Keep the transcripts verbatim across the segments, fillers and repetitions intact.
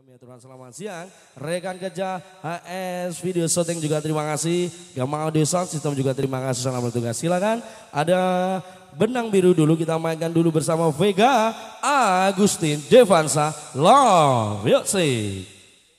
Selamat siang, rekan kerja H S Video Shooting juga terima kasih, Gamal Audio Sound System juga terima kasih, selamat bertugas. Silakan ada benang biru dulu, kita mainkan dulu bersama Vega Agustin Devansa Love Music.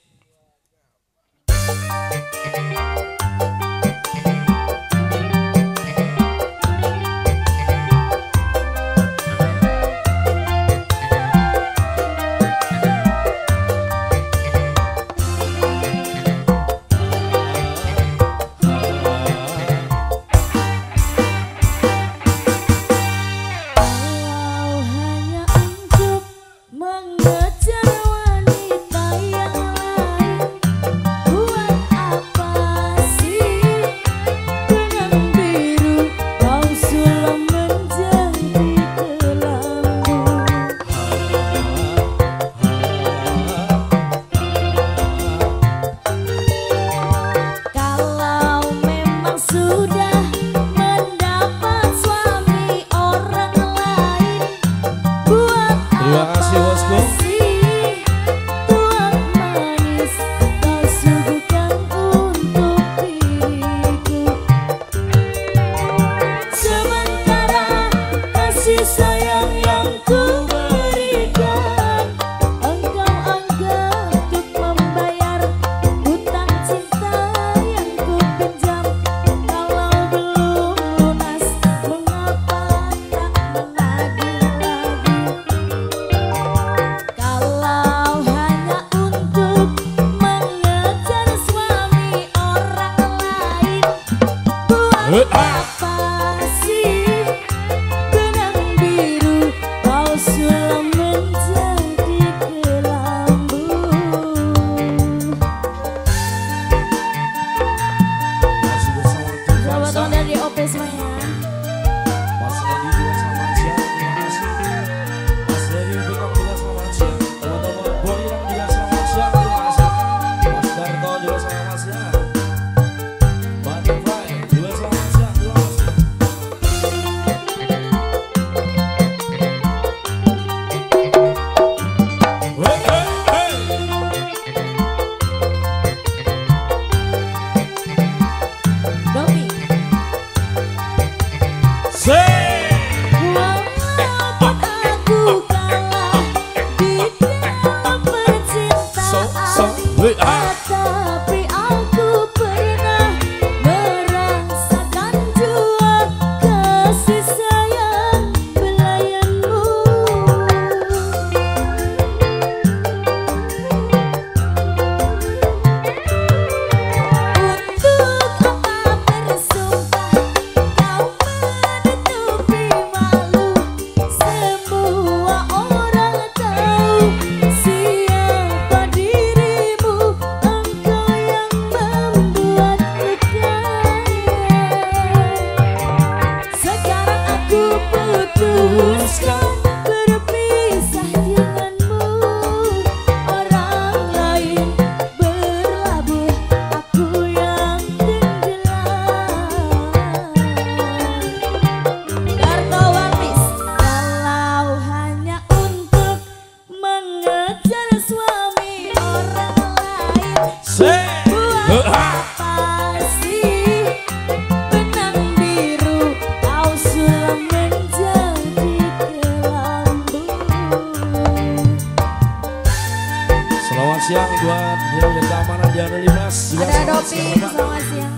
Siang buat yang keamanan di Anu Limas. Ada Dopi, selamat siang.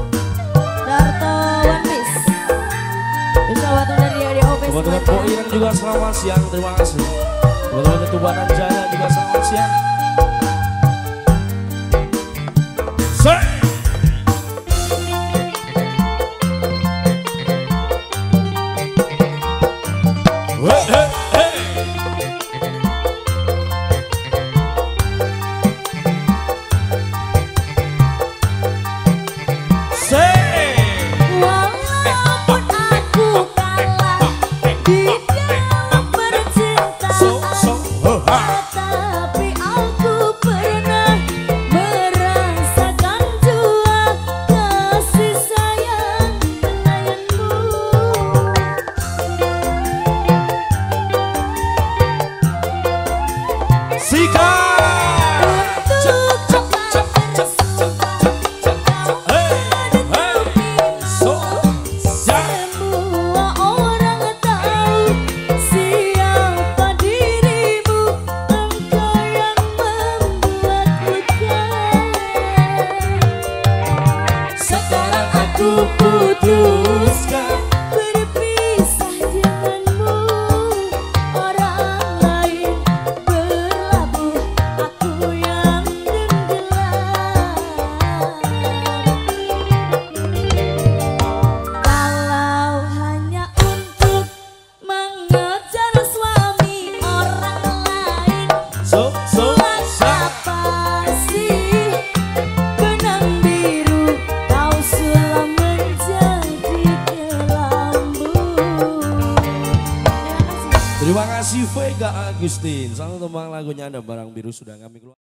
Darto One Piece. Bisa waktu dari O P. Teman-teman Poirang juga selamat siang, terima kasih. Teman-teman Ketubanan Jaya juga selamat siang. Say. Hey, hey, hey. Walaupun aku kalah di dalam percintaan, pasti benang biru kau sulam menjadi kelambu. Terima kasih Vega Agustin. Satu tembang lagunya ada Barang Biru sudah kami keluar.